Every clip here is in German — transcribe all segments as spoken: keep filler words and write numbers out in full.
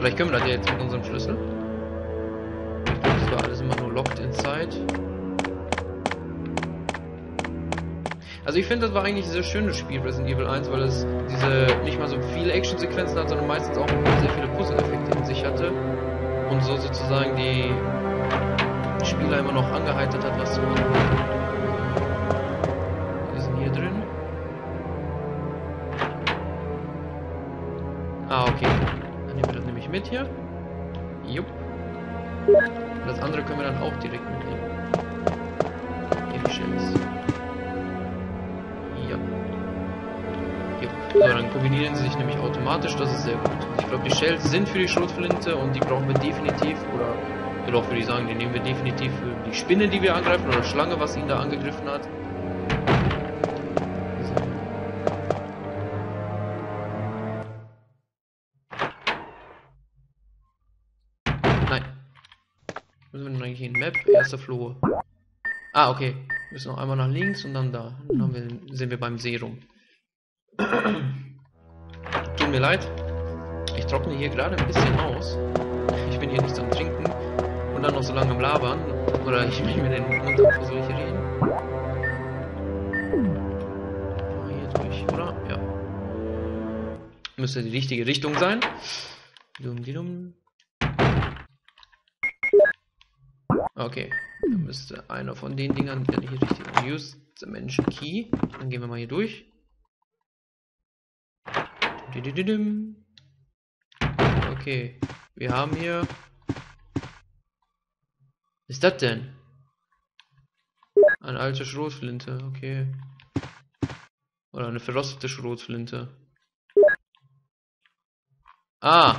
Vielleicht können wir das ja jetzt mit unserem Schlüssel. Ich glaube, das war alles immer nur locked inside. Also ich finde, das war eigentlich ein sehr schönes Spiel, Resident Evil eins, weil es diese nicht mal so viele Actionsequenzen hat, sondern meistens auch sehr viele Puzzle-Effekte in sich hatte. Und so sozusagen die Spieler immer noch angeheitert hat, was zu machen. Wir sind hier drin. Ah, okay. Dann nehmen wir das nämlich mit hier. Jupp. Und das andere können wir dann auch direkt mitnehmen. Hier die Shells. Ja. Jupp. So, dann kombinieren sie sich nämlich automatisch, das ist sehr gut. Ich glaube, die Shells sind für die Schrotflinte und die brauchen wir definitiv, oder doch würde ich sagen, die nehmen wir definitiv für die Spinne, die wir angreifen, oder Schlange, was ihn da angegriffen hat. Nein. Müssen wir denn eigentlich in Map? Erster Flur. Ah, okay. Wir müssen noch einmal nach links und dann da. Dann haben wir, sind wir beim Serum. Tut mir leid. Ich trockne hier gerade ein bisschen aus. Ich bin hier nichts am Trinken. Und dann noch so lange am Labern. Oder ich mich mir den Mund auf, wo soll ich reden? Hier durch, oder? Ja. Müsste die richtige Richtung sein. Dum, di, dum. Okay, dann müsste einer von den Dingern, der hier richtig use the Mansion Key. Dann gehen wir mal hier durch. Okay, wir haben hier. Was ist das denn? Eine alte Schrotflinte, okay. Oder eine verrostete Schrotflinte. Ah!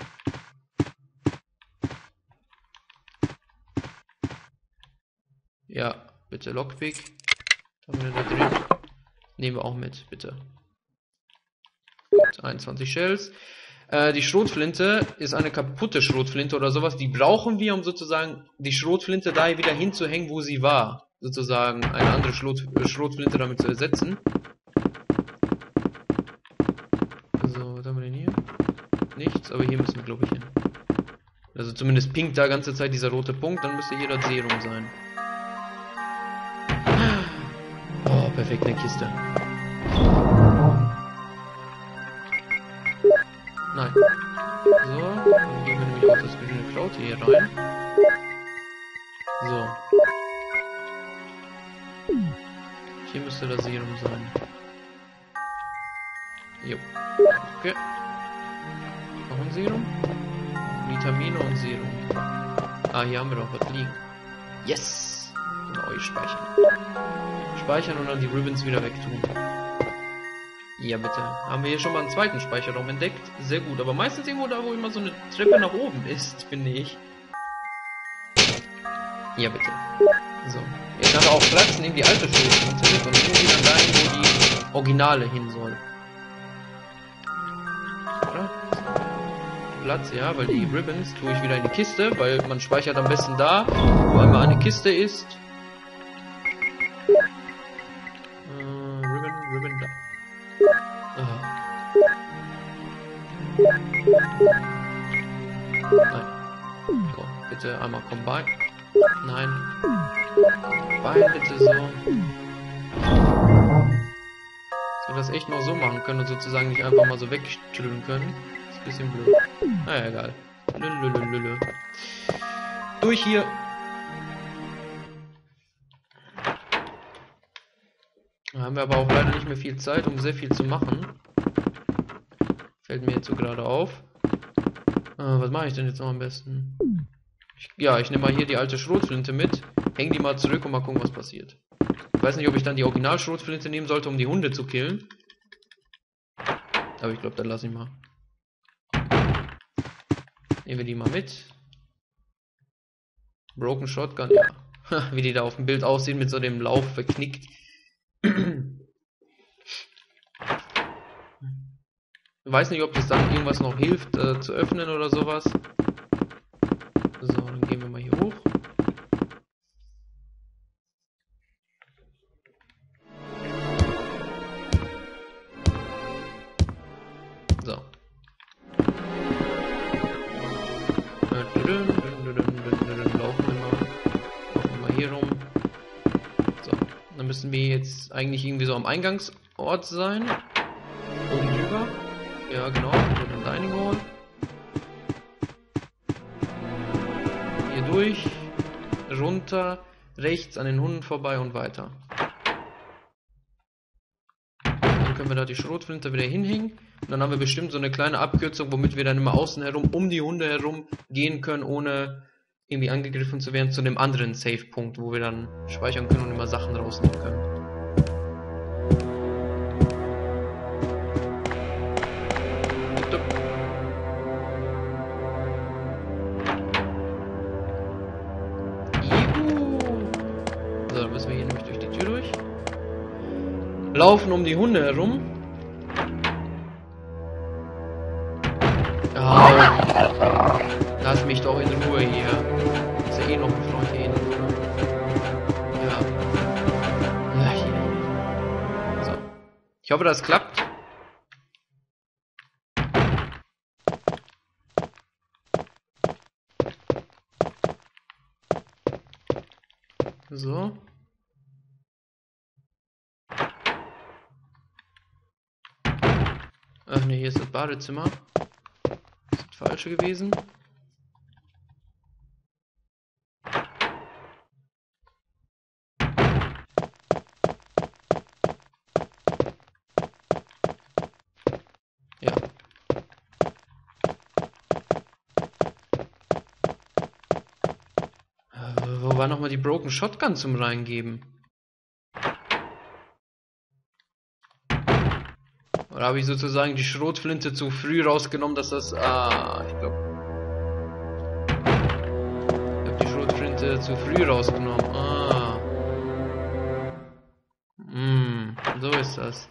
Ja, bitte Lockpick. Haben wir da drin. Nehmen wir auch mit, bitte. einundzwanzig Shells. Äh, die Schrotflinte ist eine kaputte Schrotflinte oder sowas. Die brauchen wir, um sozusagen die Schrotflinte da wieder hinzuhängen, wo sie war. Sozusagen eine andere Schrot Schrotflinte damit zu ersetzen. So, was haben wir denn hier? Nichts, aber hier müssen wir, glaube ich, hin. Also zumindest pinkt da ganze Zeit dieser rote Punkt, dann müsste hier das Serum sein. Oh, perfekte Kiste. Nein. So, dann gehen wir nämlich auch das grüne Kraut hier rein. So. Hier müsste das Serum sein. Jo. Okay. Noch ein Serum? Vitamine und Serum. Ah, hier haben wir doch was liegen. Yes! Genau, ich speichern. Speichern und dann die Ribbons wieder wegtun. Ja, bitte. Haben wir hier schon mal einen zweiten Speicherraum entdeckt. Sehr gut, aber meistens irgendwo da, wo immer so eine Treppe nach oben ist, finde ich. Ja, bitte. So. Jetzt haben wir auch Platz, nehmen die alte Schrotflinte mit und nehmen die dann dahin, wo die Originale hin soll. Oder? Platz, ja, weil die Ribbons tue ich wieder in die Kiste, weil man speichert am besten da, wo einmal eine Kiste ist. Äh, Ribbon, Ribbon da. Aha. Nein. So, bitte einmal Combine. Nein. Combine bitte so. Dass wir das echt noch so machen können und sozusagen nicht einfach mal so wegstüllen können. Ist ein bisschen blöd. Naja, egal. Lülülülülü. Durch hier. Da haben wir aber auch leider nicht mehr viel Zeit, um sehr viel zu machen. Fällt mir jetzt so gerade auf. Äh, was mache ich denn jetzt noch am besten? Ich, ja, ich nehme mal hier die alte Schrotflinte mit. Häng die mal zurück und mal gucken, was passiert. Ich weiß nicht, ob ich dann die Original-Schrotflinte nehmen sollte, um die Hunde zu killen. Aber ich glaube, dann lasse ich mal. Nehmen wir die mal mit. Broken Shotgun, ja. Wie die da auf dem Bild aussehen, mit so dem Lauf verknickt. Ich weiß nicht, ob das dann irgendwas noch hilft, äh, zu öffnen oder sowas. So, dann gehen wir mal hier hoch. So. müssen wir jetzt eigentlich irgendwie so am Eingangsort sein. Oben drüber. Ja, genau. Mit dem Dining Hall. Hier durch. Runter. Rechts an den Hunden vorbei und weiter. Dann können wir da die Schrotflinte wieder hinhängen. Und dann haben wir bestimmt so eine kleine Abkürzung, womit wir dann immer außen herum, um die Hunde herum gehen können, ohne irgendwie angegriffen zu werden, zu dem anderen Save-Punkt, wo wir dann speichern können und immer Sachen rausnehmen können. So, dann müssen wir hier nämlich durch die Tür durch. Laufen um die Hunde herum. Oh, lass mich doch in Ruhe hier. Ist ja eh noch ein Freund hier. Ja. Ja, hier. So. Ich hoffe, das klappt. So. Ach ne, hier ist das Badezimmer. Das ist das falsche gewesen. Ja. Äh, wo war nochmal die Broken Shotgun zum Reingeben? Oder habe ich sozusagen die Schrotflinte zu früh rausgenommen, dass das... Ah, ich glaube... Ich habe die Schrotflinte zu früh rausgenommen. Ah. Hm, so ist das.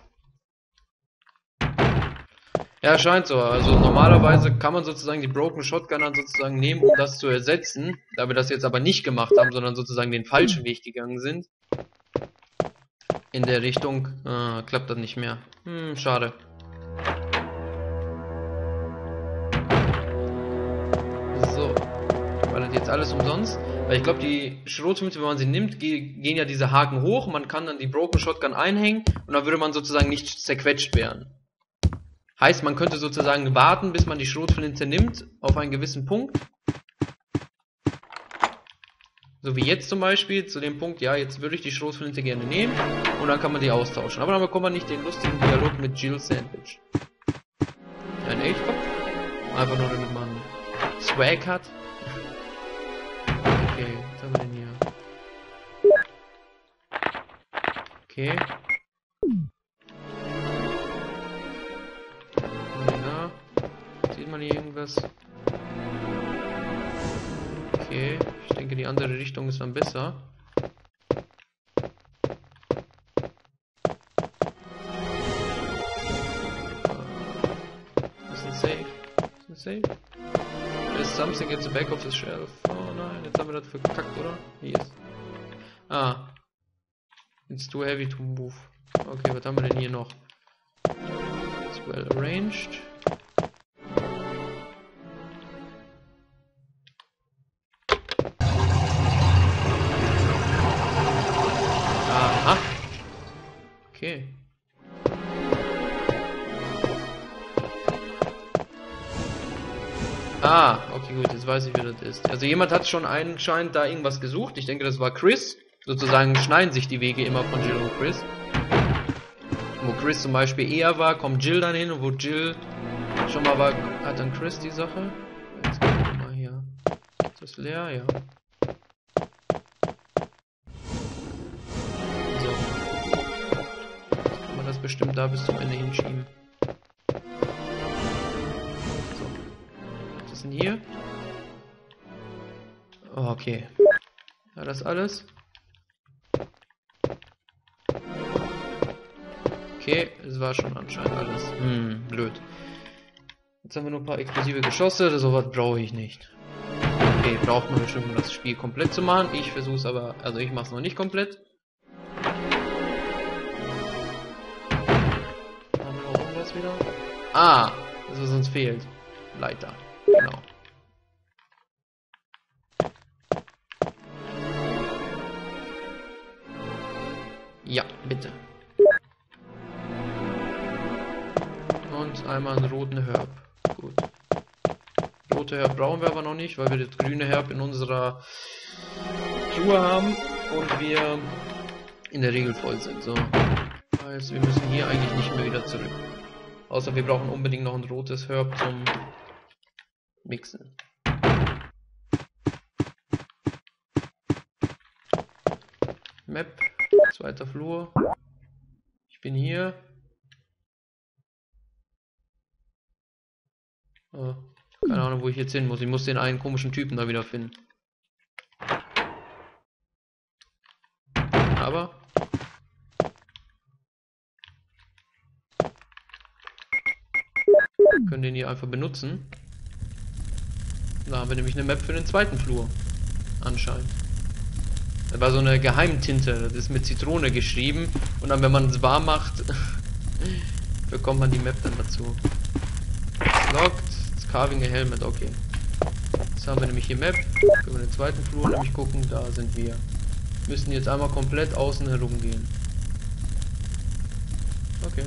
Ja, scheint so. Also normalerweise kann man sozusagen die Broken Shotgun dann sozusagen nehmen, um das zu ersetzen. Da wir das jetzt aber nicht gemacht haben, sondern sozusagen den falschen Weg gegangen sind. In der Richtung äh, klappt das nicht mehr. Hm, schade. So. War das jetzt alles umsonst? Weil ich glaube, die Schrotflinte, wenn man sie nimmt, gehen ja diese Haken hoch. Man kann dann die Broken Shotgun einhängen und dann würde man sozusagen nicht zerquetscht werden. Heißt, man könnte sozusagen warten, bis man die Schrotflinte nimmt, auf einen gewissen Punkt. So wie jetzt zum Beispiel, zu dem Punkt, ja, jetzt würde ich die Schrotflinte gerne nehmen. Und dann kann man die austauschen. Aber dann bekommt man nicht den lustigen Dialog mit Jill Sandwich. Ja, ne, ich glaub, einfach nur, damit man Swag hat. Okay, was haben wir denn hier? Okay. Ja. Sieht man hier irgendwas? Okay, ich denke, die andere Richtung ist dann besser. Ist ein Safe? Ist ein Safe? There's something at the back of the shelf. Oh nein, jetzt haben wir das verkackt, oder? Hier ist. Ah. It's too heavy to move. Okay, was haben wir denn hier noch? It's well arranged. Aha. Okay. Ah, okay, gut, jetzt weiß ich, wer das ist. Also jemand hat schon anscheinend da irgendwas gesucht. Ich denke, das war Chris. Sozusagen schneiden sich die Wege immer von Jill und Chris. Wo Chris zum Beispiel eher war, kommt Jill dann hin, und wo Jill schon mal war, hat dann Chris die Sache. Jetzt gucken wir mal hier. Ist das leer? Ja. So. Jetzt kann man das bestimmt da bis zum Ende hinschieben. So. Was ist denn hier? Oh, okay. Ja, das alles. Okay, es war schon anscheinend alles. Hm, blöd. Jetzt haben wir nur ein paar explosive Geschosse, sowas brauche ich nicht. Okay, braucht man bestimmt, um das Spiel komplett zu machen. Ich versuche es aber, also ich mache es noch nicht komplett. Haben wir noch irgendwas wieder? Ah, das was uns fehlt. Leiter, genau. Ja, bitte. Und einmal einen roten Herb. Gut. Rote Herb brauchen wir aber noch nicht, weil wir das grüne Herb in unserer Truhe haben und wir in der Regel voll sind. So. Also wir müssen hier eigentlich nicht mehr wieder zurück. Außer wir brauchen unbedingt noch ein rotes Herb zum Mixen. Map, zweiter Flur. Ich bin hier. Oh, keine Ahnung, wo ich jetzt hin muss. Ich muss den einen komischen Typen da wieder finden. Aber wir können den hier einfach benutzen. Da haben wir nämlich eine Map für den zweiten Flur. Anscheinend. Das war so eine Geheimtinte. Das ist mit Zitrone geschrieben. Und dann, wenn man es warm macht, bekommt man die Map dann dazu. Locked. Carving a Helmet. Okay. Jetzt haben wir nämlich hier Map. Können wir den zweiten Flur nämlich gucken. Da sind wir. Müssen jetzt einmal komplett außen herum gehen. Okay.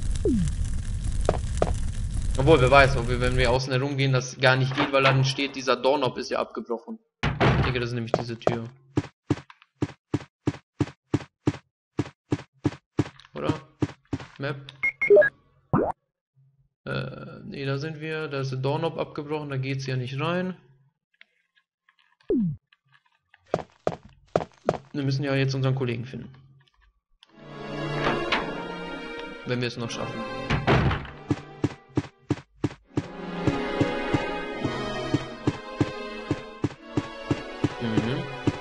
Obwohl, wer weiß, ob wir, wenn wir außen herum gehen, das gar nicht geht, weil dann steht, dieser Doorknob ist ja abgebrochen. Ich denke, das ist nämlich diese Tür. Oder? Map? Äh, nee, da sind wir. Da ist der Doorknob abgebrochen, da geht's ja nicht rein. Wir müssen ja jetzt unseren Kollegen finden. Wenn wir es noch schaffen. Mhm.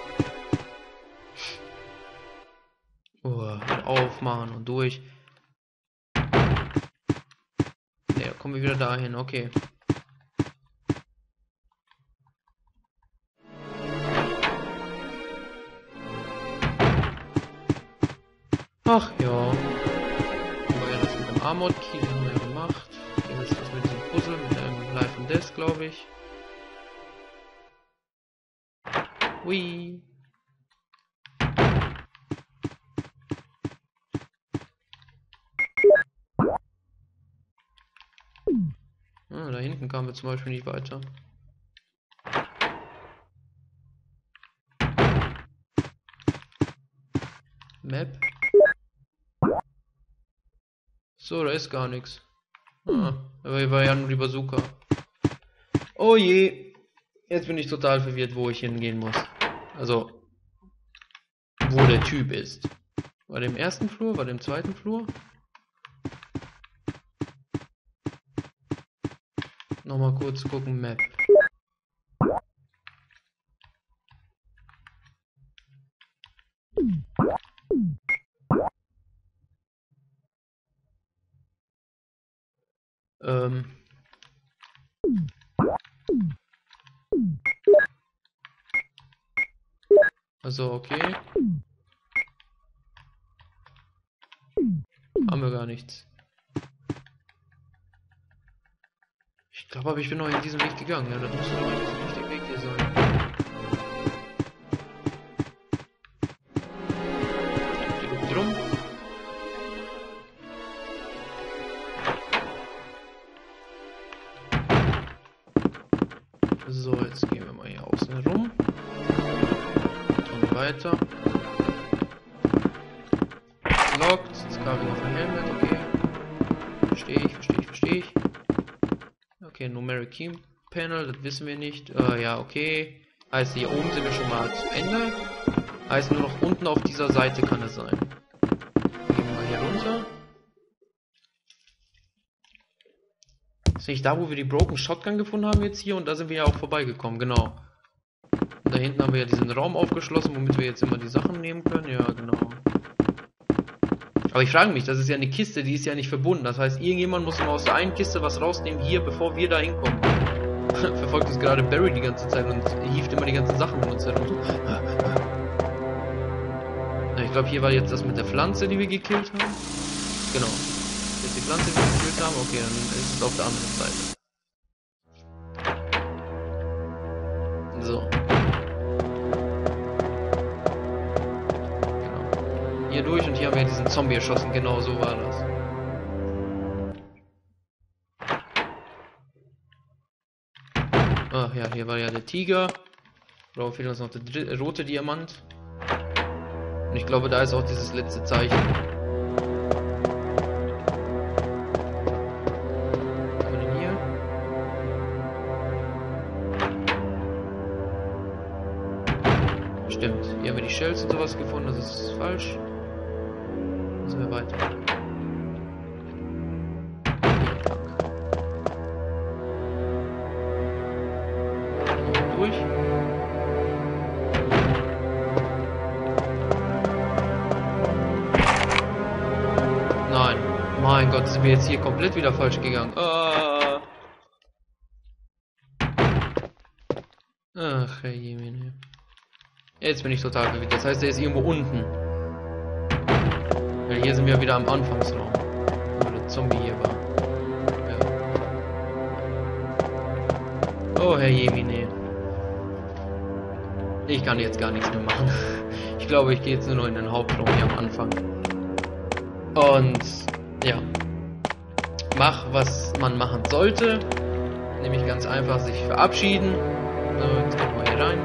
Oh, aufmachen und durch. Ne, kommen wir wieder dahin, okay. Ach ja. Aber ja, das mit dem Armored Key haben wir ja gemacht. Jetzt ist das mit diesem Puzzle, mit einem Life and Death, glaube ich. Hui. Ah, da hinten kamen wir zum Beispiel nicht weiter. Map. So, da ist gar nichts. Ah, aber war ja nur die Bazooka. Oh je. Jetzt bin ich total verwirrt, wo ich hingehen muss. Also, wo der Typ ist. War der im ersten Flur? War der im zweiten Flur? Nochmal kurz gucken, Map. Ähm. Also, okay. Haben wir gar nichts. Ich glaube, aber ich bin noch in diesem Weg gegangen. Ja, das muss doch eigentlich nicht der Weg hier sein. Drum. So, jetzt gehen wir mal hier außen herum. Und weiter. Locked. Jetzt Carving auf ein Helmet, okay. Verstehe ich, verstehe ich, verstehe ich. Okay, Numeric Key Panel, das wissen wir nicht. Äh, ja, okay. Heißt, hier oben sind wir schon mal zu Ende. Heißt, nur noch unten auf dieser Seite kann es sein. Gehen wir mal hier runter. Ist nicht da, wo wir die Broken Shotgun gefunden haben jetzt hier? Und da sind wir ja auch vorbeigekommen, genau. Und da hinten haben wir ja diesen Raum aufgeschlossen, womit wir jetzt immer die Sachen nehmen können. Ja, genau. Aber ich frage mich, das ist ja eine Kiste, die ist ja nicht verbunden. Das heißt, irgendjemand muss immer aus der einen Kiste was rausnehmen, hier, bevor wir da hinkommen. Verfolgt uns gerade Barry die ganze Zeit und hieft immer die ganzen Sachen um uns herum. Ja, ich glaube, hier war jetzt das mit der Pflanze, die wir gekillt haben. Genau. Jetzt die Pflanze, die wir gekillt haben. Okay, dann ist es auf der anderen Seite. So. Hier durch und hier haben habe ja diesen Zombie erschossen, genau so war das. Ach ja, hier war ja der Tiger. Darauf fehlt uns noch der rote Diamant. Und ich glaube, da ist auch dieses letzte Zeichen. Was haben wir denn hier? Stimmt, hier haben wir die Shells und sowas gefunden, das ist falsch. Müssen wir weiter. Durch. Nein, mein Gott, sind wir jetzt hier komplett wieder falsch gegangen. Ah. Ach, Herr Jemine. Jetzt bin ich total verwirrt. Das heißt, er ist irgendwo unten. Weil hier sind wir wieder am Anfangsraum. Wo der Zombie hier war. Ja. Oh, Herr Jemine. Ich kann jetzt gar nichts mehr machen. Ich glaube, ich gehe jetzt nur noch in den Hauptraum hier am Anfang. Und ja. Mach, was man machen sollte. Nämlich ganz einfach sich verabschieden. So, jetzt gehen wir hier rein.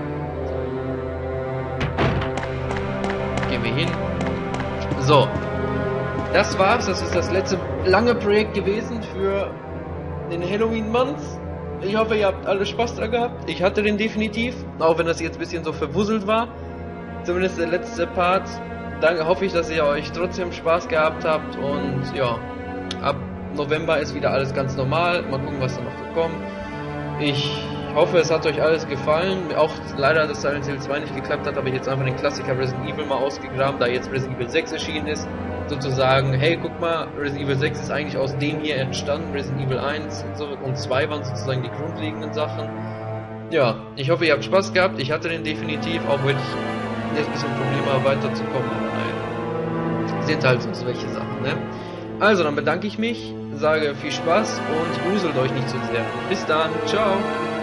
Gehen wir hin. So. Das war's. Das ist das letzte lange Projekt gewesen für den Halloween-Month. Ich hoffe, ihr habt alle Spaß dran gehabt. Ich hatte den definitiv. Auch wenn das jetzt ein bisschen so verwuselt war. Zumindest der letzte Part. Dann hoffe ich, dass ihr euch trotzdem Spaß gehabt habt. Und ja, ab November ist wieder alles ganz normal. Mal gucken, was da noch so kommt. Ich hoffe, es hat euch alles gefallen. Auch leider, dass Silent Hill zwei nicht geklappt hat, habe ich jetzt einfach den Klassiker Resident Evil mal ausgegraben, da jetzt Resident Evil sechs erschienen ist. Sozusagen, hey, guck mal, Resident Evil sechs ist eigentlich aus dem hier entstanden. Resident Evil eins und, so, und zwei waren sozusagen die grundlegenden Sachen. Ja, ich hoffe, ihr habt Spaß gehabt. Ich hatte den definitiv, auch wenn ich jetzt ein bisschen Probleme habe, weiterzukommen. Aber nein, sind halt so welche Sachen, ne? Also, dann bedanke ich mich, sage viel Spaß und gruselt euch nicht zu sehr. Bis dann, ciao!